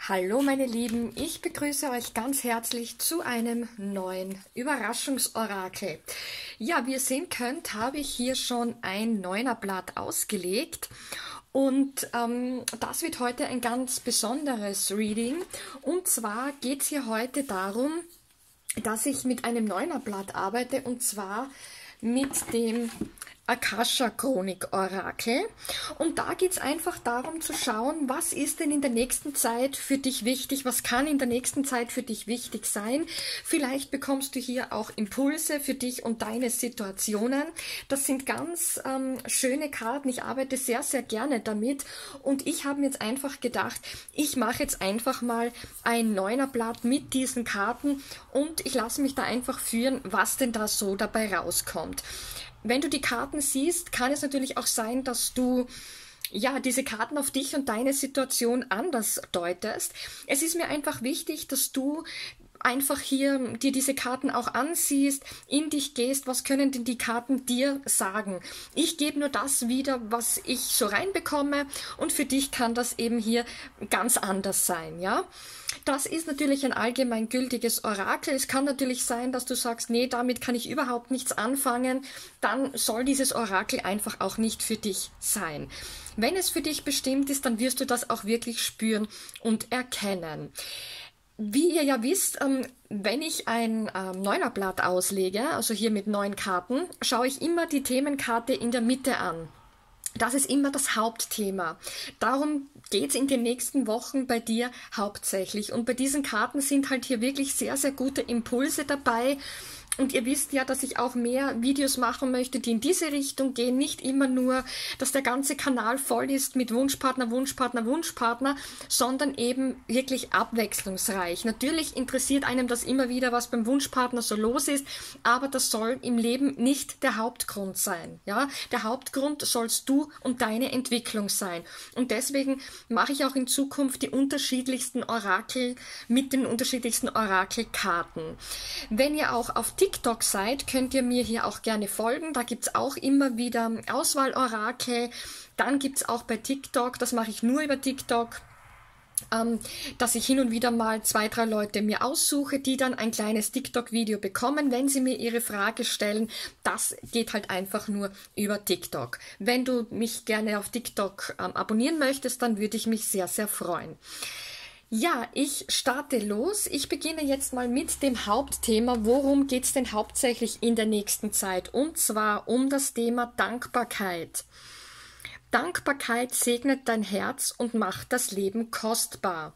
Hallo meine Lieben, ich begrüße euch ganz herzlich zu einem neuen Überraschungsorakel. Ja, wie ihr sehen könnt, habe ich hier schon ein Neunerblatt ausgelegt und das wird heute ein ganz besonderes Reading. Und zwar geht es hier heute darum, dass ich mit einem Neunerblatt arbeite und zwar mit dem Akasha-Chronik-Orakel. Und da geht es einfach darum zu schauen, was ist denn in der nächsten Zeit für dich wichtig, was kann in der nächsten Zeit für dich wichtig sein. Vielleicht bekommst du hier auch Impulse für dich und deine Situationen. Das sind ganz schöne Karten. Ich arbeite sehr, sehr gerne damit. Und ich habe mir jetzt einfach gedacht, ich mache jetzt einfach mal ein Neunerblatt mit diesen Karten und ich lasse mich da einfach führen, was denn da so dabei rauskommt. Wenn du die Karten siehst, kann es natürlich auch sein, dass du ja diese Karten auf dich und deine Situation anders deutest. Es ist mir einfach wichtig, dass du einfach hier dir diese Karten auch ansiehst, in dich gehst, was können denn die Karten dir sagen. Ich gebe nur das wieder, was ich so reinbekomme und für dich kann das eben hier ganz anders sein, ja. Das ist natürlich ein allgemein gültiges Orakel. Es kann natürlich sein, dass du sagst, nee, damit kann ich überhaupt nichts anfangen. Dann soll dieses Orakel einfach auch nicht für dich sein. Wenn es für dich bestimmt ist, dann wirst du das auch wirklich spüren und erkennen. Wie ihr ja wisst, wenn ich ein Neunerblatt auslege, also hier mit 9 Karten, schaue ich immer die Themenkarte in der Mitte an. Das ist immer das Hauptthema. Darum geht es in den nächsten Wochen bei dir hauptsächlich. Und bei diesen Karten sind halt hier wirklich sehr, sehr gute Impulse dabei. Und ihr wisst ja, dass ich auch mehr Videos machen möchte, die in diese Richtung gehen. Nicht immer nur, dass der ganze Kanal voll ist mit Wunschpartner, Wunschpartner, Wunschpartner, sondern eben wirklich abwechslungsreich. Natürlich interessiert einem das immer wieder, was beim Wunschpartner so los ist, aber das soll im Leben nicht der Hauptgrund sein. Ja? Der Hauptgrund sollst du und deine Entwicklung sein. Und deswegen mache ich auch in Zukunft die unterschiedlichsten Orakel mit den unterschiedlichsten Orakelkarten. Wenn ihr auch auf TikTok seid, könnt ihr mir hier auch gerne folgen. Da gibt es auch immer wieder Auswahlorakel. Dann gibt es auch bei TikTok, das mache ich nur über TikTok, dass ich hin und wieder mal 2, 3 Leute mir aussuche, die dann ein kleines TikTok-Video bekommen, wenn sie mir ihre Frage stellen. Das geht halt einfach nur über TikTok. Wenn du mich gerne auf TikTok abonnieren möchtest, dann würde ich mich sehr, sehr freuen. Ja, ich starte los. Ich beginne jetzt mal mit dem Hauptthema. Worum geht es denn hauptsächlich in der nächsten Zeit? Und zwar um das Thema Dankbarkeit. Dankbarkeit segnet dein Herz und macht das Leben kostbar.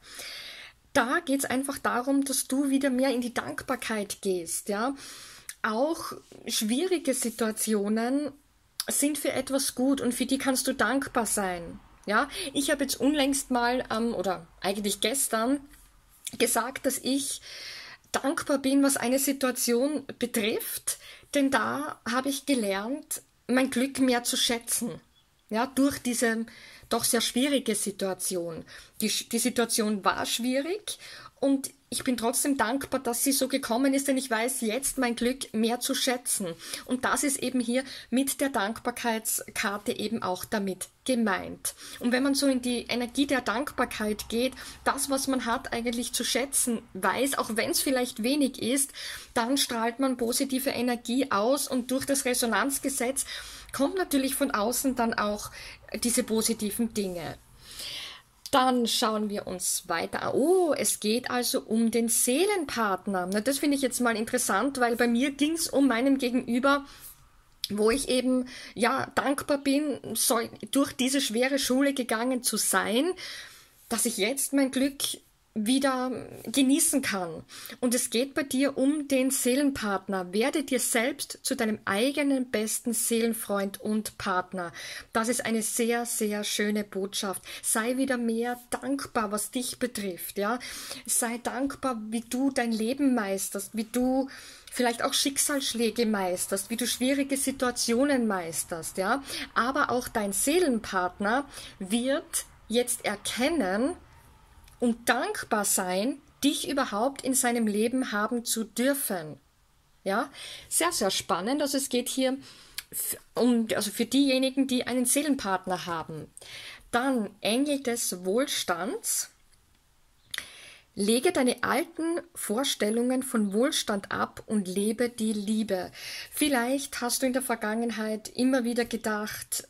Da geht es einfach darum, dass du wieder mehr in die Dankbarkeit gehst. Ja? Auch schwierige Situationen sind für etwas gut und für die kannst du dankbar sein. Ja, ich habe jetzt unlängst mal, oder eigentlich gestern, gesagt, dass ich dankbar bin, was eine Situation betrifft, denn da habe ich gelernt, mein Glück mehr zu schätzen. Ja, durch diese doch sehr schwierige Situation. Die Situation war schwierig und ich bin trotzdem dankbar, dass sie so gekommen ist, denn ich weiß jetzt mein Glück mehr zu schätzen. Und das ist eben hier mit der Dankbarkeitskarte eben auch damit gemeint. Und wenn man so in die Energie der Dankbarkeit geht, das, was man hat, eigentlich zu schätzen weiß, auch wenn es vielleicht wenig ist, dann strahlt man positive Energie aus und durch das Resonanzgesetz kommt natürlich von außen dann auch diese positiven Dinge. Dann schauen wir uns weiter an. Oh, es geht also um den Seelenpartner. Na, das finde ich jetzt mal interessant, weil bei mir ging es um meinen Gegenüber, wo ich eben ja dankbar bin, durch diese schwere Schule gegangen zu sein, dass ich jetzt mein Glück wieder genießen kann. Und es geht bei dir um den Seelenpartner. Werde dir selbst zu deinem eigenen besten Seelenfreund und Partner. Das ist eine sehr, sehr schöne Botschaft. Sei wieder mehr dankbar, was dich betrifft. Ja? Sei dankbar, wie du dein Leben meisterst, wie du vielleicht auch Schicksalsschläge meisterst, wie du schwierige Situationen meisterst. Ja? Aber auch dein Seelenpartner wird jetzt erkennen, und dankbar sein, dich überhaupt in seinem Leben haben zu dürfen. Ja, sehr, sehr spannend. Also es geht hier also für diejenigen, die einen Seelenpartner haben. Dann Engel des Wohlstands. Lege deine alten Vorstellungen von Wohlstand ab und lebe die Liebe. Vielleicht hast du in der Vergangenheit immer wieder gedacht,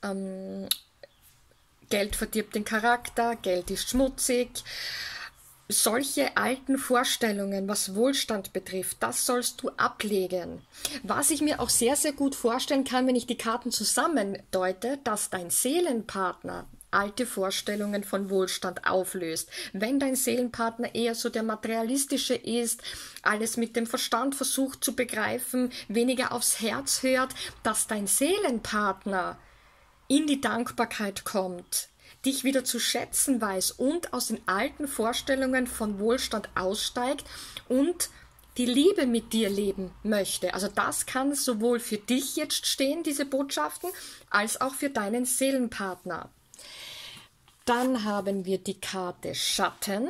Geld verdirbt den Charakter, Geld ist schmutzig. Solche alten Vorstellungen, was Wohlstand betrifft, das sollst du ablegen. Was ich mir auch sehr, sehr gut vorstellen kann, wenn ich die Karten zusammendeute, dass dein Seelenpartner alte Vorstellungen von Wohlstand auflöst. Wenn dein Seelenpartner eher so der materialistische ist, alles mit dem Verstand versucht zu begreifen, weniger aufs Herz hört, dass dein Seelenpartner in die Dankbarkeit kommt, dich wieder zu schätzen weiß und aus den alten Vorstellungen von Wohlstand aussteigt und die Liebe mit dir leben möchte. Also das kann sowohl für dich jetzt stehen, diese Botschaften, als auch für deinen Seelenpartner. Dann haben wir die Karte Schatten.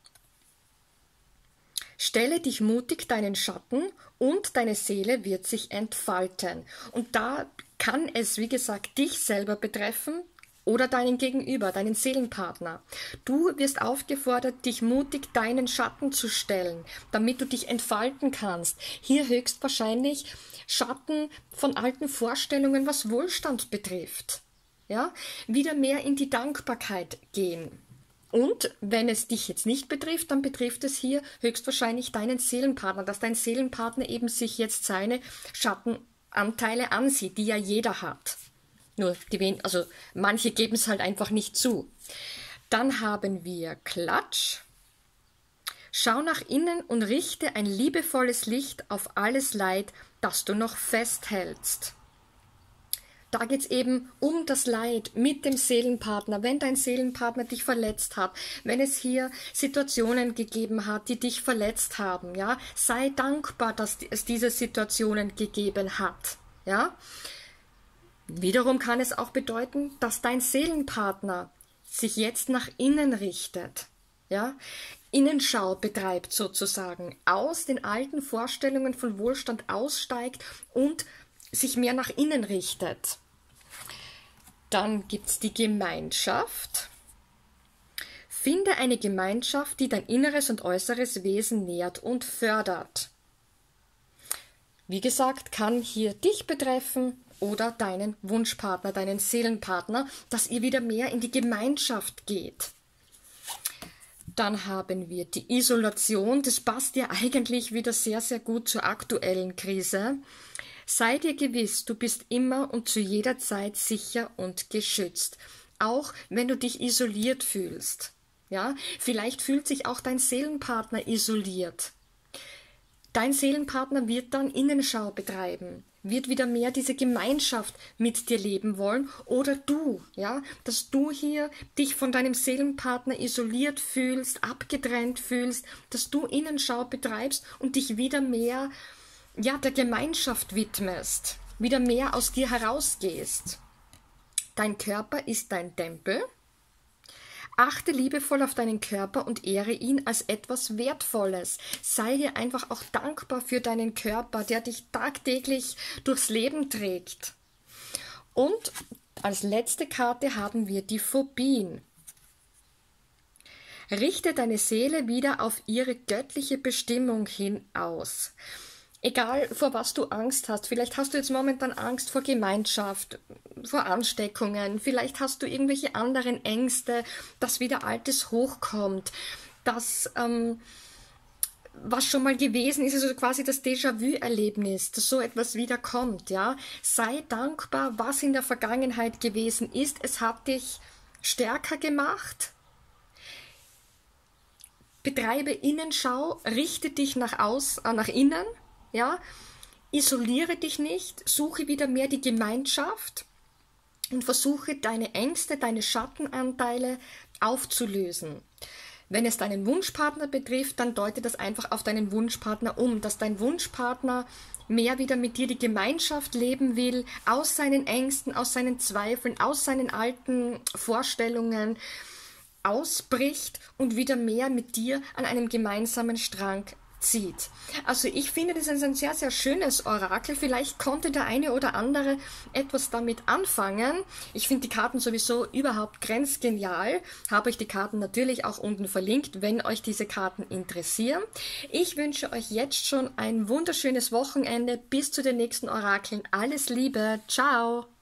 Stelle dich mutig deinen Schatten und deine Seele wird sich entfalten. Und da kann es, wie gesagt, dich selber betreffen oder deinen Gegenüber, deinen Seelenpartner. Du wirst aufgefordert, dich mutig deinen Schatten zu stellen, damit du dich entfalten kannst. Hier höchstwahrscheinlich Schatten von alten Vorstellungen, was Wohlstand betrifft. Ja, wieder mehr in die Dankbarkeit gehen. Und wenn es dich jetzt nicht betrifft, dann betrifft es hier höchstwahrscheinlich deinen Seelenpartner, dass dein Seelenpartner eben sich jetzt seine Schattenanteile ansieht, die ja jeder hat. Nur also manche geben es halt einfach nicht zu. Dann haben wir Klatsch. Schau nach innen und richte ein liebevolles Licht auf alles Leid, das du noch festhältst. Da geht es eben um das Leid mit dem Seelenpartner, wenn dein Seelenpartner dich verletzt hat, wenn es hier Situationen gegeben hat, die dich verletzt haben, ja, sei dankbar, dass es diese Situationen gegeben hat, ja. Wiederum kann es auch bedeuten, dass dein Seelenpartner sich jetzt nach innen richtet, ja, Innenschau betreibt sozusagen, aus den alten Vorstellungen von Wohlstand aussteigt und sich mehr nach innen richtet. Dann gibt es die Gemeinschaft. Finde eine Gemeinschaft, die dein inneres und äußeres Wesen nährt und fördert. Wie gesagt, kann hier dich betreffen oder deinen Wunschpartner, deinen Seelenpartner, dass ihr wieder mehr in die Gemeinschaft geht. Dann haben wir die Isolation. Das passt ja eigentlich wieder sehr, sehr gut zur aktuellen Krise. Sei dir gewiss, du bist immer und zu jeder Zeit sicher und geschützt, auch wenn du dich isoliert fühlst. Ja, vielleicht fühlt sich auch dein Seelenpartner isoliert. Dein Seelenpartner wird dann Innenschau betreiben, wird wieder mehr diese Gemeinschaft mit dir leben wollen oder du, ja, dass du hier dich von deinem Seelenpartner isoliert fühlst, abgetrennt fühlst, dass du Innenschau betreibst und dich wieder mehr der Gemeinschaft widmest, wieder mehr aus dir herausgehst. Dein Körper ist dein Tempel. Achte liebevoll auf deinen Körper und ehre ihn als etwas Wertvolles. Sei dir einfach auch dankbar für deinen Körper, der dich tagtäglich durchs Leben trägt. Und als letzte Karte haben wir die Phobien. Richte deine Seele wieder auf ihre göttliche Bestimmung hin aus. Egal, vor was du Angst hast, vielleicht hast du jetzt momentan Angst vor Gemeinschaft, vor Ansteckungen, vielleicht hast du irgendwelche anderen Ängste, dass wieder Altes hochkommt, dass was schon mal gewesen ist, also quasi das Déjà-vu-Erlebnis, dass so etwas wieder kommt, ja. Sei dankbar, was in der Vergangenheit gewesen ist, es hat dich stärker gemacht. Betreibe Innenschau, richte dich nach innen. Ja, isoliere dich nicht, suche wieder mehr die Gemeinschaft und versuche deine Ängste, deine Schattenanteile aufzulösen. Wenn es deinen Wunschpartner betrifft, dann deute das einfach auf deinen Wunschpartner um, dass dein Wunschpartner mehr wieder mit dir die Gemeinschaft leben will, aus seinen Ängsten, aus seinen Zweifeln, aus seinen alten Vorstellungen ausbricht und wieder mehr mit dir an einem gemeinsamen Strang zieht. Also ich finde, das ist ein sehr, sehr schönes Orakel. Vielleicht konnte der eine oder andere etwas damit anfangen. Ich finde die Karten sowieso überhaupt grenzgenial. Habe euch die Karten natürlich auch unten verlinkt, wenn euch diese Karten interessieren. Ich wünsche euch jetzt schon ein wunderschönes Wochenende. Bis zu den nächsten Orakeln. Alles Liebe. Ciao.